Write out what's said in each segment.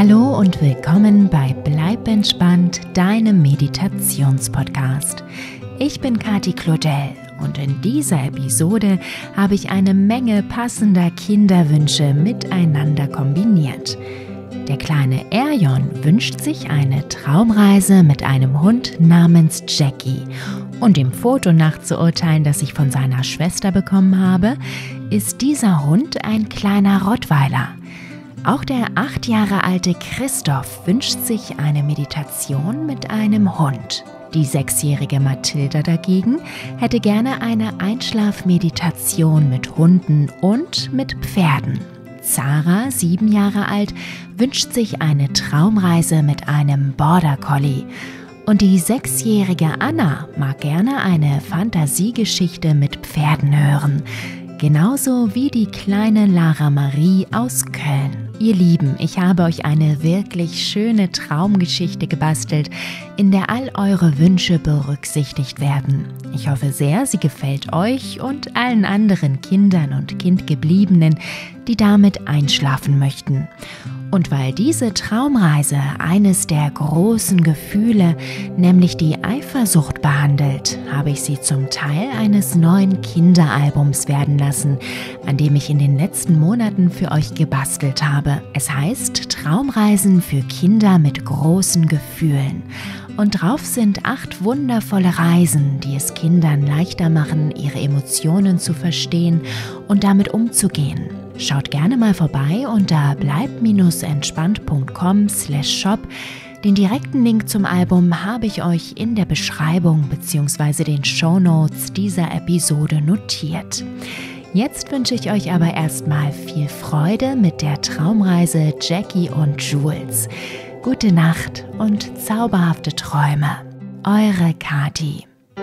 Hallo und willkommen bei Bleib entspannt, deinem Meditationspodcast. Ich bin Kati Claudel und in dieser Episode habe ich eine Menge passender Kinderwünsche miteinander kombiniert. Der kleine Erjon wünscht sich eine Traumreise mit einem Hund namens Jackie. Und dem Foto nach zu urteilen, das ich von seiner Schwester bekommen habe, ist dieser Hund ein kleiner Rottweiler. Auch der 8 Jahre alte Christoph wünscht sich eine Meditation mit einem Hund. Die 6-jährige Mathilda dagegen hätte gerne eine Einschlafmeditation mit Hunden und mit Pferden. Zara, 7 Jahre alt, wünscht sich eine Traumreise mit einem Border Collie. Und die 6-jährige Anna mag gerne eine Fantasiegeschichte mit Pferden hören. Genauso wie die kleine Lara Marie aus Köln. Ihr Lieben, ich habe euch eine wirklich schöne Traumgeschichte gebastelt, in der all eure Wünsche berücksichtigt werden. Ich hoffe sehr, sie gefällt euch und allen anderen Kindern und Kindgebliebenen, die damit einschlafen möchten. Und weil diese Traumreise eines der großen Gefühle, nämlich die Eifersucht behandelt, habe ich sie zum Teil eines neuen Kinderalbums werden lassen, an dem ich in den letzten Monaten für euch gebastelt habe. Es heißt Traumreisen für Kinder mit großen Gefühlen. Und drauf sind 8 wundervolle Reisen, die es Kindern leichter machen, ihre Emotionen zu verstehen und damit umzugehen. Schaut gerne mal vorbei unter bleib-entspannt.com/shop. Den direkten Link zum Album habe ich euch in der Beschreibung bzw. den Shownotes dieser Episode notiert. Jetzt wünsche ich euch aber erstmal viel Freude mit der Traumreise Jackie und Jules. Gute Nacht und zauberhafte Träume. Eure Kati.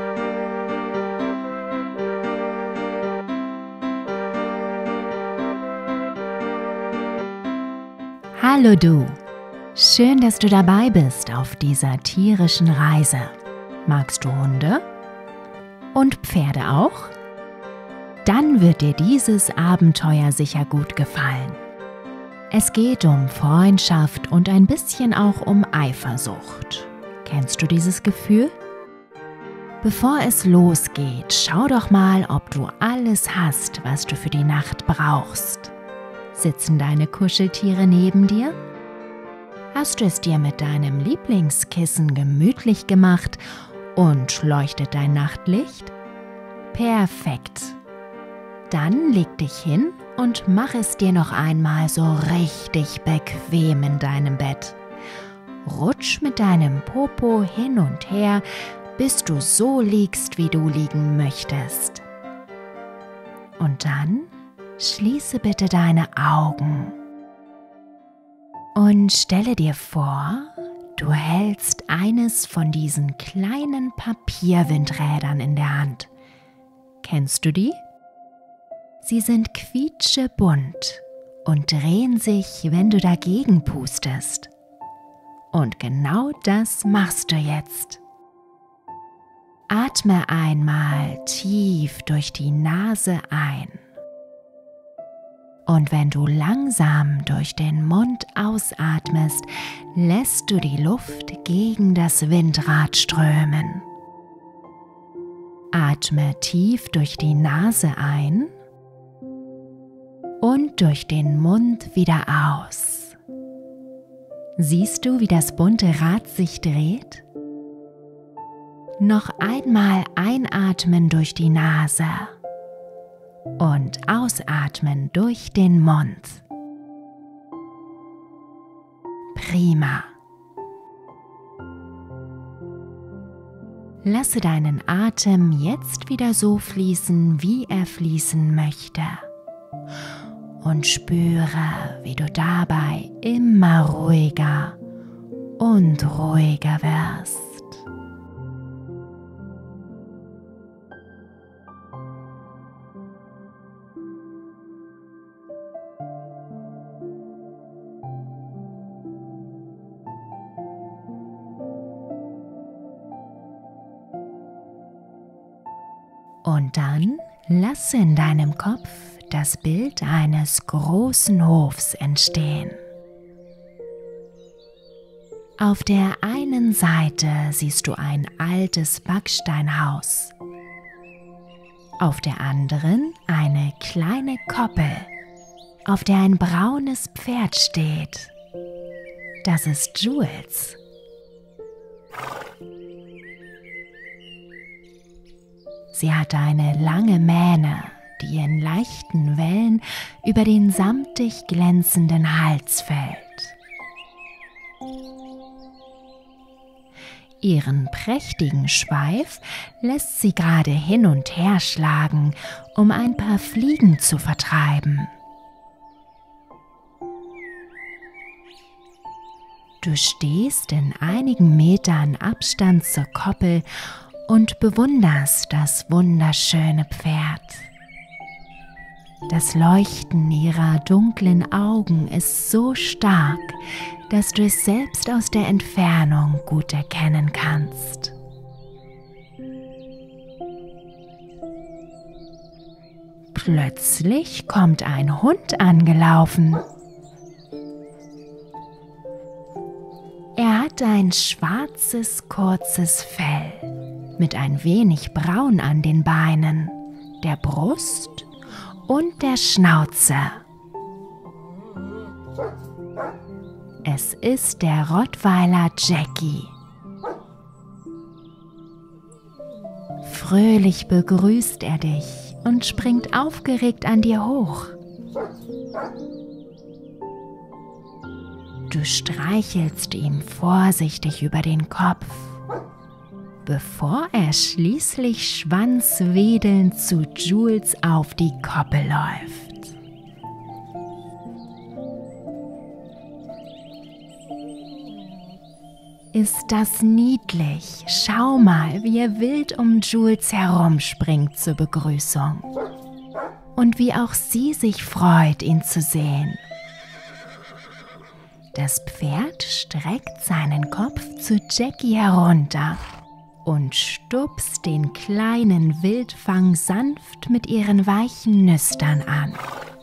Hallo du! Schön, dass du dabei bist auf dieser tierischen Reise. Magst du Hunde? Und Pferde auch? Dann wird dir dieses Abenteuer sicher gut gefallen. Es geht um Freundschaft und ein bisschen auch um Eifersucht. Kennst du dieses Gefühl? Bevor es losgeht, schau doch mal, ob du alles hast, was du für die Nacht brauchst. Sitzen deine Kuscheltiere neben dir? Hast du es dir mit deinem Lieblingskissen gemütlich gemacht und leuchtet dein Nachtlicht? Perfekt! Dann leg dich hin und mach es dir noch einmal so richtig bequem in deinem Bett. Rutsch mit deinem Popo hin und her, bis du so liegst, wie du liegen möchtest. Und dann schließe bitte deine Augen und stelle dir vor, du hältst eines von diesen kleinen Papierwindrädern in der Hand. Kennst du die? Sie sind quietschebunt und drehen sich, wenn du dagegen pustest. Und genau das machst du jetzt. Atme einmal tief durch die Nase ein. Und wenn du langsam durch den Mund ausatmest, lässt du die Luft gegen das Windrad strömen. Atme tief durch die Nase ein und durch den Mund wieder aus. Siehst du, wie das bunte Rad sich dreht? Noch einmal einatmen durch die Nase und ausatmen durch den Mund. Prima. Lasse deinen Atem jetzt wieder so fließen, wie er fließen möchte. Und spüre, wie du dabei immer ruhiger und ruhiger wirst. Und dann lasse in deinem Kopf das Bild eines großen Hofs entstehen. Auf der einen Seite siehst du ein altes Backsteinhaus. Auf der anderen eine kleine Koppel, auf der ein braunes Pferd steht. Das ist Jules. Sie hat eine lange Mähne, die in leichten Wellen über den samtig glänzenden Hals fällt. Ihren prächtigen Schweif lässt sie gerade hin und her schlagen, um ein paar Fliegen zu vertreiben. Du stehst in einigen Metern Abstand zur Koppel und bewunderst das wunderschöne Pferd. Das Leuchten ihrer dunklen Augen ist so stark, dass du es selbst aus der Entfernung gut erkennen kannst. Plötzlich kommt ein Hund angelaufen. Er hat ein schwarzes, kurzes Fell mit ein wenig Braun an den Beinen, der Brust und der Schnauze. Es ist der Rottweiler Jackie. Fröhlich begrüßt er dich und springt aufgeregt an dir hoch. Du streichelst ihm vorsichtig über den Kopf, bevor er schließlich schwanzwedelnd zu Jules auf die Koppel läuft. Ist das niedlich? Schau mal, wie er wild um Jules herumspringt zur Begrüßung. Und wie auch sie sich freut, ihn zu sehen. Das Pferd streckt seinen Kopf zu Jackie herunter und stupst den kleinen Wildfang sanft mit ihren weichen Nüstern an.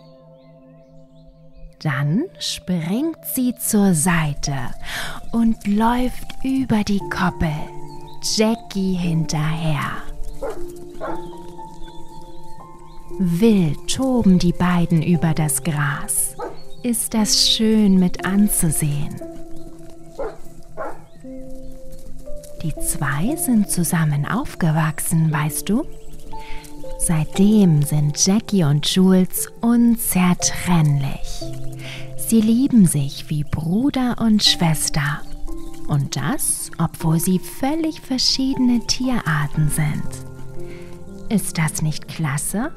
Dann springt sie zur Seite und läuft über die Koppel, Jackie hinterher. Wild toben die beiden über das Gras. Ist das schön mit anzusehen. Die zwei sind zusammen aufgewachsen, weißt du? Seitdem sind Jackie und Jules unzertrennlich. Sie lieben sich wie Bruder und Schwester. Und das, obwohl sie völlig verschiedene Tierarten sind. Ist das nicht klasse?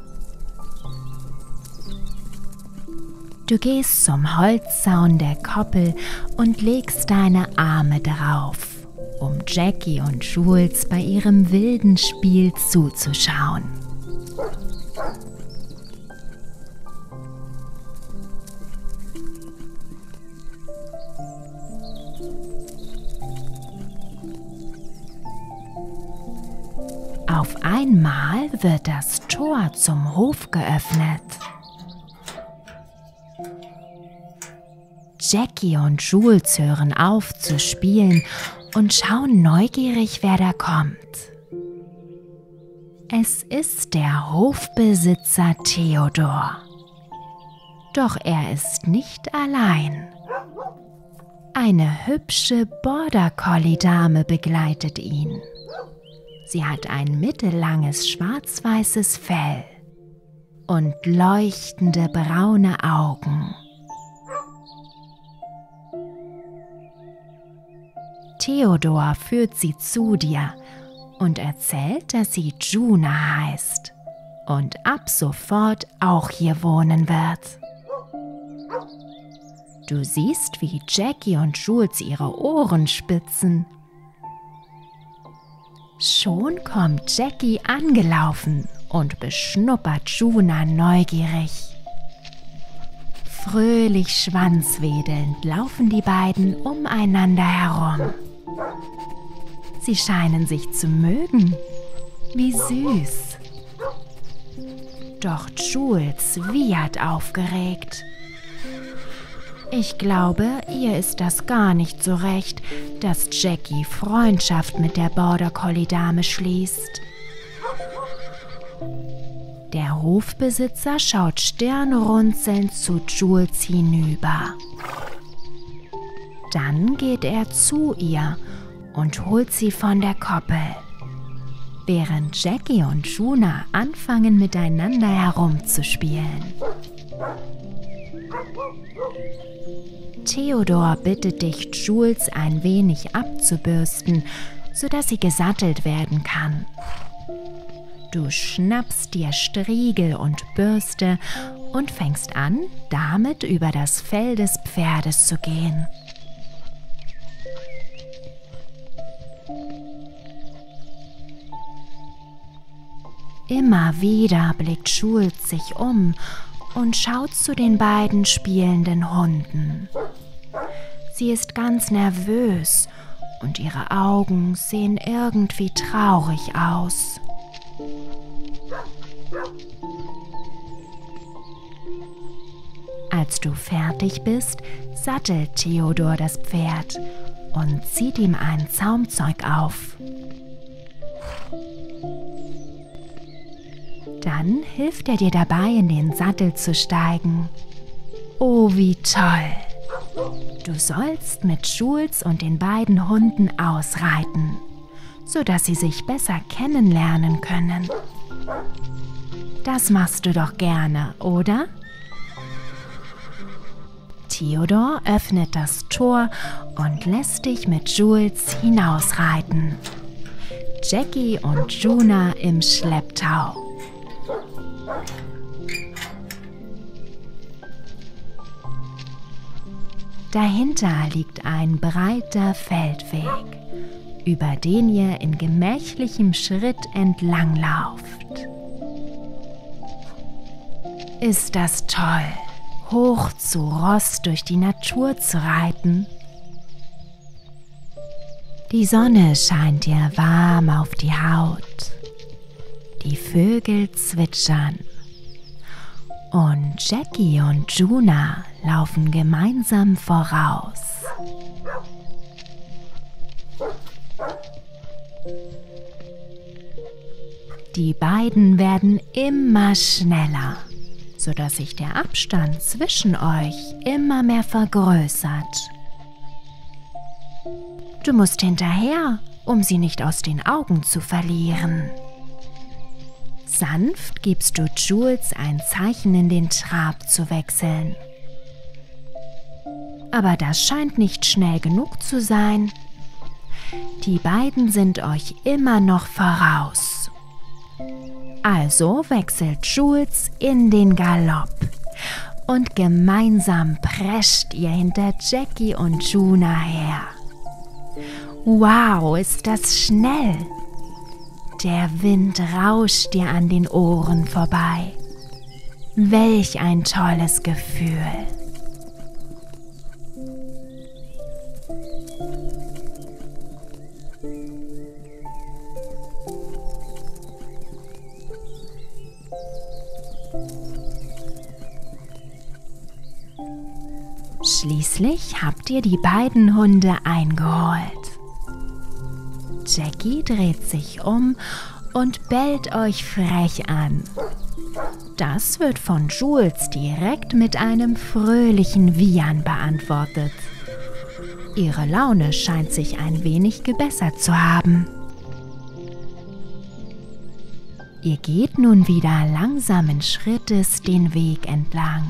Du gehst zum Holzzaun der Koppel und legst deine Arme drauf, um Jackie und Jules bei ihrem wilden Spiel zuzuschauen. Auf einmal wird das Tor zum Hof geöffnet. Jackie und Jules hören auf zu spielen und schauen neugierig, wer da kommt. Es ist der Hofbesitzer Theodor. Doch er ist nicht allein. Eine hübsche Border-Collie-Dame begleitet ihn. Sie hat ein mittellanges schwarz-weißes Fell und leuchtende braune Augen. Theodor führt sie zu dir und erzählt, dass sie Juna heißt und ab sofort auch hier wohnen wird. Du siehst, wie Jackie und Jules ihre Ohren spitzen. Schon kommt Jackie angelaufen und beschnuppert Juna neugierig. Fröhlich schwanzwedelnd laufen die beiden umeinander herum. Sie scheinen sich zu mögen. Wie süß. Doch Jules wiehert aufgeregt. Ich glaube, ihr ist das gar nicht so recht, dass Jackie Freundschaft mit der Border Collie Dame schließt. Der Hofbesitzer schaut stirnrunzelnd zu Jules hinüber. Dann geht er zu ihr und holt sie von der Koppel, während Jackie und Juna anfangen miteinander herumzuspielen. Theodor bittet dich, Jules ein wenig abzubürsten, sodass sie gesattelt werden kann. Du schnappst dir Striegel und Bürste und fängst an, damit über das Fell des Pferdes zu gehen. Immer wieder blickt Jules sich um und schaut zu den beiden spielenden Hunden. Sie ist ganz nervös und ihre Augen sehen irgendwie traurig aus. Als du fertig bist, sattelt Theodor das Pferd und zieht ihm ein Zaumzeug auf. Dann hilft er dir dabei, in den Sattel zu steigen. Oh, wie toll! Du sollst mit Jules und den beiden Hunden ausreiten, sodass sie sich besser kennenlernen können. Das machst du doch gerne, oder? Theodor öffnet das Tor und lässt dich mit Jules hinausreiten. Jackie und Juna im Schlepptau. Dahinter liegt ein breiter Feldweg, über den ihr in gemächlichem Schritt entlanglauft. Ist das toll, hoch zu Ross durch die Natur zu reiten? Die Sonne scheint dir warm auf die Haut. Die Vögel zwitschern. Und Jackie und Juna laufen gemeinsam voraus. Die beiden werden immer schneller, sodass sich der Abstand zwischen euch immer mehr vergrößert. Du musst hinterher, um sie nicht aus den Augen zu verlieren. Sanft gibst du Jules ein Zeichen, in den Trab zu wechseln. Aber das scheint nicht schnell genug zu sein. Die beiden sind euch immer noch voraus. Also wechselt Jules in den Galopp und gemeinsam prescht ihr hinter Jackie und Juna her. Wow, ist das schnell! Der Wind rauscht dir an den Ohren vorbei. Welch ein tolles Gefühl! Schließlich habt ihr die beiden Hunde eingeholt. Jackie dreht sich um und bellt euch frech an. Das wird von Jules direkt mit einem fröhlichen Wiehern beantwortet. Ihre Laune scheint sich ein wenig gebessert zu haben. Ihr geht nun wieder langsamen Schrittes den Weg entlang.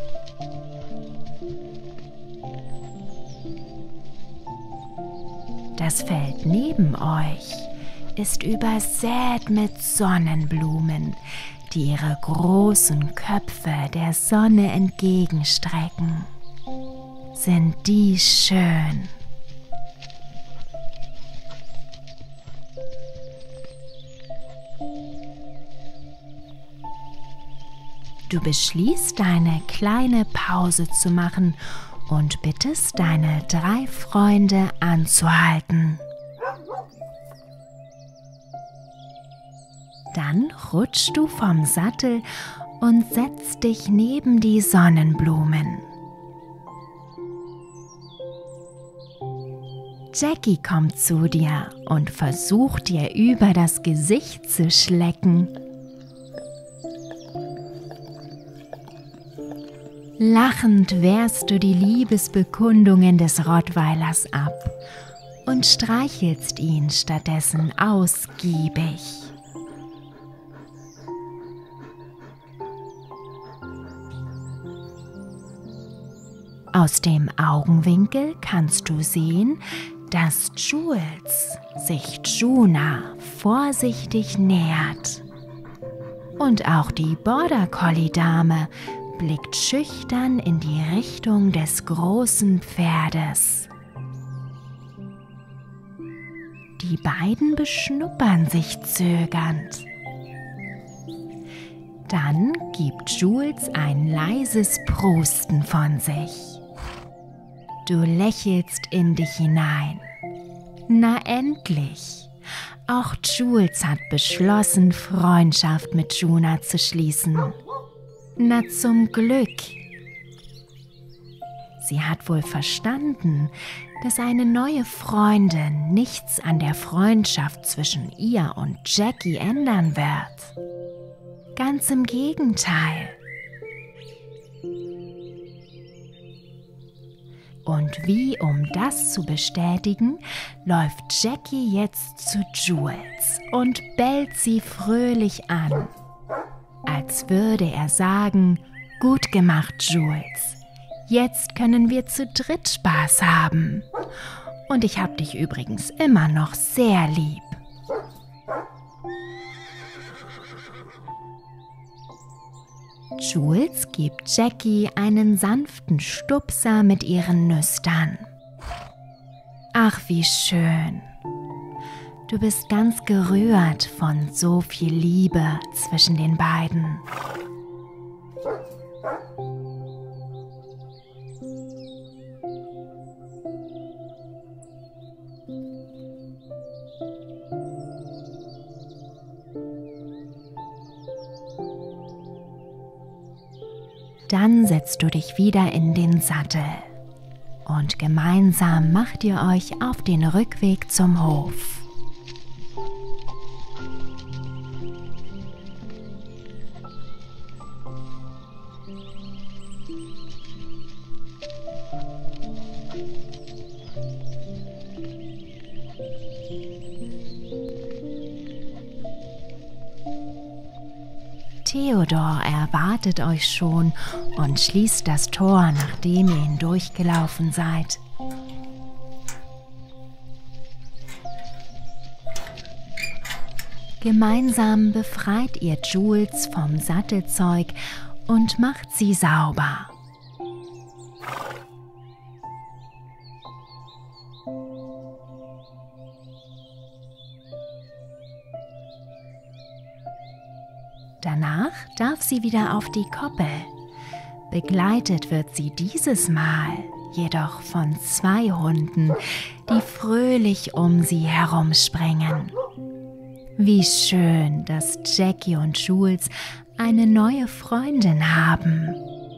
Das Feld neben euch ist übersät mit Sonnenblumen, die ihre großen Köpfe der Sonne entgegenstrecken. Sind die schön? Du beschließt, eine kleine Pause zu machen und bittest deine 3 Freunde anzuhalten. Dann rutschst du vom Sattel und setzt dich neben die Sonnenblumen. Jackie kommt zu dir und versucht dir über das Gesicht zu schlecken. Lachend wehrst du die Liebesbekundungen des Rottweilers ab und streichelst ihn stattdessen ausgiebig. Aus dem Augenwinkel kannst du sehen, dass Jules sich Juna vorsichtig nähert. Und auch die Border Collie Dame blickt schüchtern in die Richtung des großen Pferdes. Die beiden beschnuppern sich zögernd. Dann gibt Jules ein leises Prusten von sich. Du lächelst in dich hinein. Na endlich! Auch Jules hat beschlossen, Freundschaft mit Juna zu schließen. Na zum Glück! Sie hat wohl verstanden, dass eine neue Freundin nichts an der Freundschaft zwischen ihr und Jackie ändern wird. Ganz im Gegenteil. Und wie um das zu bestätigen, läuft Jackie jetzt zu Jules und bellt sie fröhlich an. Als würde er sagen, gut gemacht, Jules. Jetzt können wir zu dritt Spaß haben. Und ich hab dich übrigens immer noch sehr lieb. Jules gibt Jackie einen sanften Stupser mit ihren Nüstern. Ach, wie schön. Du bist ganz gerührt von so viel Liebe zwischen den beiden. Dann setzt du dich wieder in den Sattel und gemeinsam macht ihr euch auf den Rückweg zum Hof. Theodor erwartet euch schon und schließt das Tor, nachdem ihr hindurchgelaufen seid. Gemeinsam befreit ihr Jules vom Sattelzeug und macht sie sauber. Danach darf sie wieder auf die Koppel. Begleitet wird sie dieses Mal jedoch von 2 Hunden, die fröhlich um sie herumspringen. Wie schön, dass Jackie und Jules eine neue Freundin haben.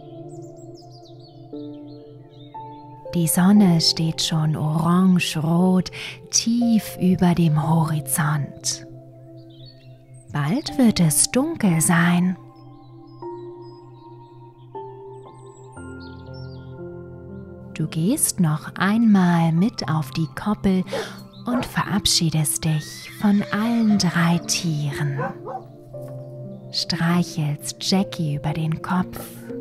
Die Sonne steht schon orange-rot tief über dem Horizont. Bald wird es dunkel sein. Du gehst noch einmal mit auf die Koppel und verabschiedest dich von allen 3 Tieren. Streichelst Jackie über den Kopf.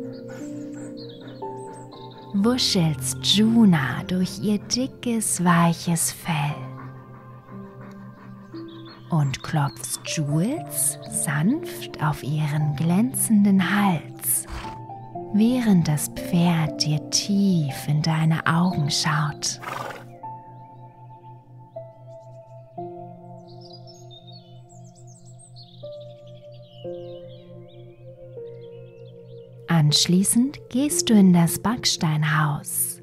Wuschelst Juna durch ihr dickes, weiches Fell. Und klopfst Jules sanft auf ihren glänzenden Hals, während das Pferd dir tief in deine Augen schaut. Anschließend gehst du in das Backsteinhaus,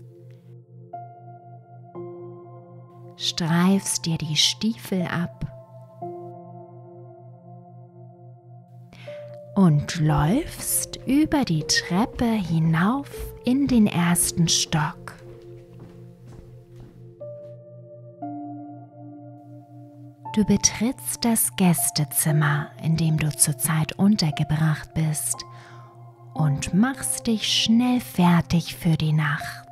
streifst dir die Stiefel ab und läufst über die Treppe hinauf in den 1. Stock. Du betrittst das Gästezimmer, in dem du zurzeit untergebracht bist, und machst dich schnell fertig für die Nacht.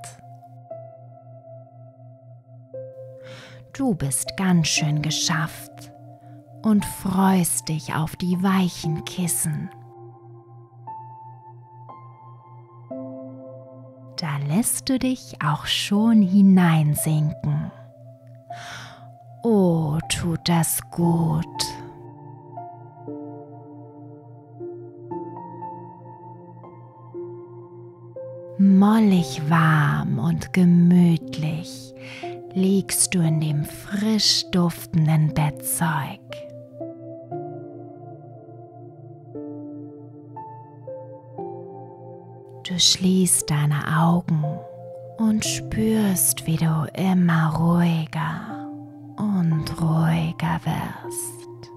Du bist ganz schön geschafft und freust dich auf die weichen Kissen. Da lässt du dich auch schon hineinsinken. Oh, tut das gut. Mollig warm und gemütlich liegst du in dem frisch duftenden Bettzeug. Du schließt deine Augen und spürst, wie du immer ruhiger und ruhiger wirst.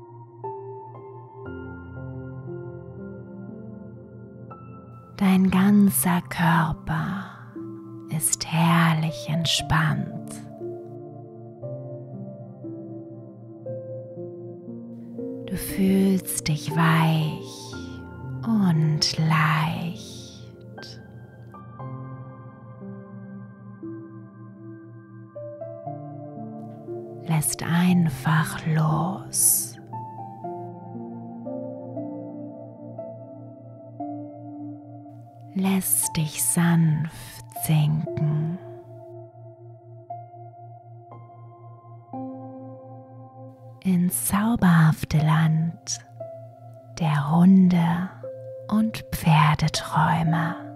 Dein ganzer Körper ist herrlich entspannt. Du fühlst dich weich und leicht. Lässt einfach los. Lässt dich sanft sinken. Ins zauberhafte Land der Hunde- und Pferdeträume.